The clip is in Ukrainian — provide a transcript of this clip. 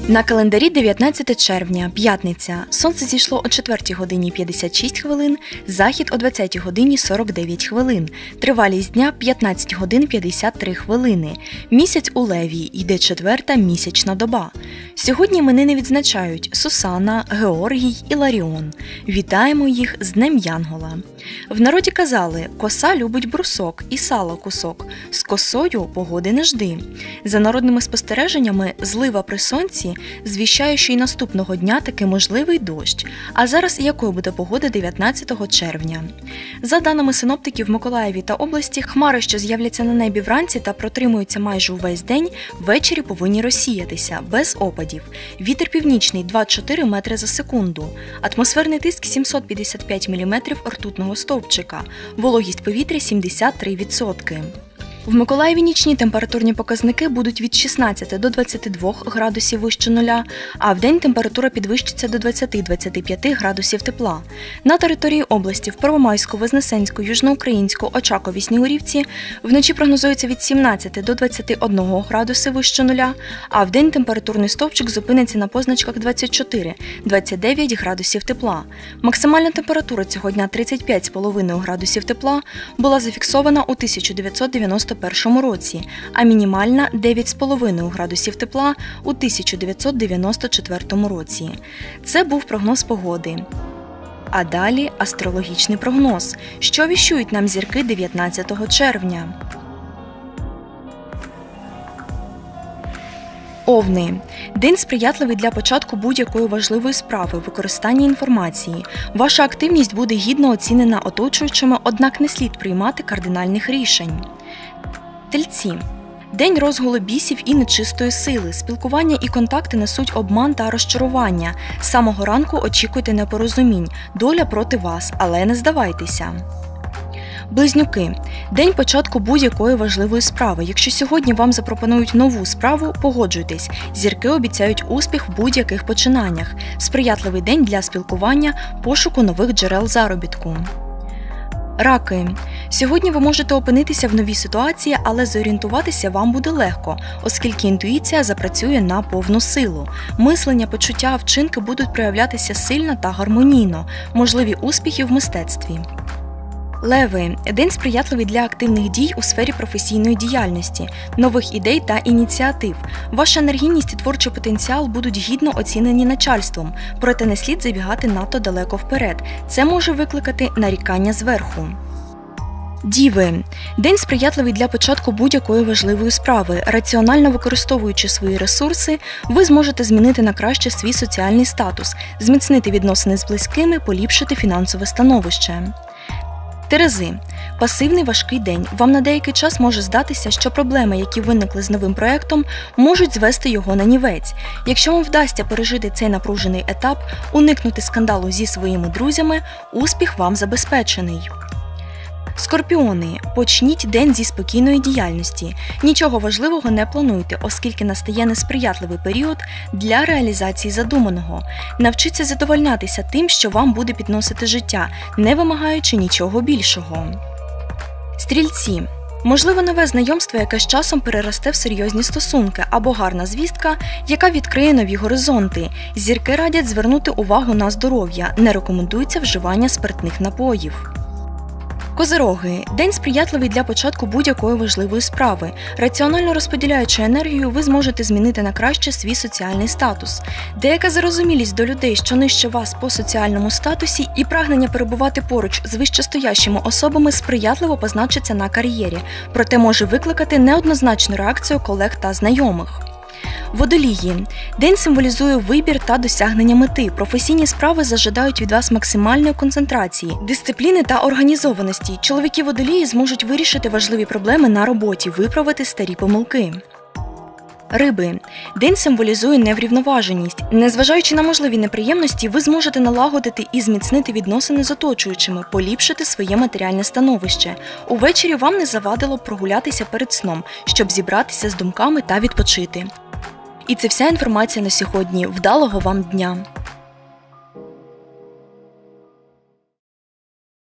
На календарі 19 червня, п'ятниця. Сонце зійшло о 4 годині 56 хвилин, захід о 20 годині 49 хвилин. Тривалість дня 15 годин 53 хвилини. Місяць у Леві, йде четверта місячна доба. Сьогодні іменини відзначають Сусана, Георгій і Ларіон. Вітаємо їх з Днем Янгола. В народі казали: коса любить брусок і сало кусок, з косою погоди не жди. За народними спостереженнями, злива при сонці звіщає, що й наступного дня таки можливий дощ. А зараз якою буде погода 19 червня? За даними синоптиків, в Миколаєві та області хмари, що з'являться на небі вранці та протримуються майже увесь день, ввечері повинні розсіятися, без опадів. Вітер північний 2-4 метри за секунду. Атмосферний тиск 755 мм ртутного стовпчика. Вологість повітря 73%. В Миколаєві нічні температурні показники будуть від 16 до 22 градусів вище нуля, а вдень температура підвищиться до 20-25 градусів тепла. На території області в Первомайську, Вознесенську, Южноукраїнську, Очакові, Снігурівці вночі прогнозується від 17 до 21 градуси вище нуля, а вдень температурний стовпчик зупиниться на позначках 24-29 градусів тепла. Максимальна температура цього дня 35,5 градусів тепла була зафіксована у 1991 році, а мінімальна 9,5 градусів тепла у 1994 році. Це був прогноз погоди. А далі астрологічний прогноз. Що віщують нам зірки 19 червня? Овни. День сприятливий для початку будь-якої важливої справи, використання інформації. Ваша активність буде гідно оцінена оточуючими, однак не слід приймати кардинальних рішень. Тельці. День розгулу бісів і нечистої сили. Спілкування і контакти несуть обман та розчарування. З самого ранку очікуйте непорозумінь. Доля проти вас, але не здавайтеся. Близнюки. День початку будь-якої важливої справи. Якщо сьогодні вам запропонують нову справу, погоджуйтесь. Зірки обіцяють успіх в будь-яких починаннях. Сприятливий день для спілкування, пошуку нових джерел заробітку. Раки. Сьогодні ви можете опинитися в новій ситуації, але зорієнтуватися вам буде легко, оскільки інтуїція запрацює на повну силу. Мислення, почуття, вчинки будуть проявлятися сильно та гармонійно. Можливі успіхи в мистецтві. Леви. День сприятливий для активних дій у сфері професійної діяльності, нових ідей та ініціатив. Ваша енергійність і творчий потенціал будуть гідно оцінені начальством, проте не слід забігати надто далеко вперед. Це може викликати нарікання зверху. Діви. День сприятливий для початку будь-якої важливої справи. Раціонально використовуючи свої ресурси, ви зможете змінити на краще свій соціальний статус, зміцнити відносини з близькими, поліпшити фінансове становище. Терези. Пасивний важкий день. Вам на деякий час може здатися, що проблеми, які виникли з новим проєктом, можуть звести його на нівець. Якщо вам вдасться пережити цей напружений етап, уникнути скандалу зі своїми друзями, успіх вам забезпечений. Скорпіони. Почніть день зі спокійної діяльності. Нічого важливого не плануйте, оскільки настає несприятливий період для реалізації задуманого. Навчіться задовольнятися тим, що вам буде підносити життя, не вимагаючи нічого більшого. Стрільці. Можливо, нове знайомство, яке з часом переросте в серйозні стосунки, або гарна звістка, яка відкриє нові горизонти. Зірки радять звернути увагу на здоров'я, не рекомендується вживання спиртних напоїв. Козироги. День сприятливий для початку будь-якої важливої справи. Раціонально розподіляючи енергію, ви зможете змінити на краще свій соціальний статус. Деяка зарозумілість до людей, що нижче вас по соціальному статусі, і прагнення перебувати поруч з вищестоящими особами сприятливо позначиться на кар'єрі, проте може викликати неоднозначну реакцію колег та знайомих. Водолії. День символізує вибір та досягнення мети. Професійні справи зажадають від вас максимальної концентрації, дисципліни та організованості. Чоловіки-водолії зможуть вирішити важливі проблеми на роботі, виправити старі помилки. Риби. День символізує неврівноваженість. Незважаючи на можливі неприємності, ви зможете налагодити і зміцнити відносини з оточуючими, поліпшити своє матеріальне становище. Увечері вам не завадило б прогулятися перед сном, щоб зібратися з думками та відпочити. І це вся інформація на сьогодні. Вдалого вам дня!